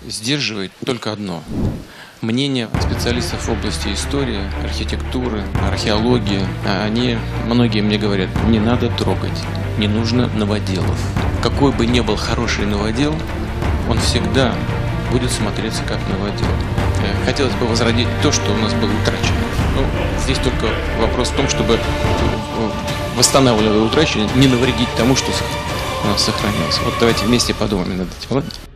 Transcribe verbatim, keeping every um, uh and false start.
сдерживает только одно. Мнение специалистов в области истории, архитектуры, археологии. Они, многие мне говорят, не надо трогать, не нужно новоделов. Какой бы ни был хороший новодел, он всегда будет смотреться как новодел. Хотелось бы возродить то, что у нас было утрачено. Ну, здесь только вопрос в том, чтобы, восстанавливая утраченное, не навредить тому, что у нас сохранилось. Вот давайте вместе подумаем над этим. Ладно?